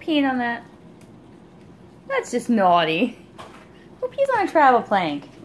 peeing on that? That's just naughty. Who pees on a travel plank?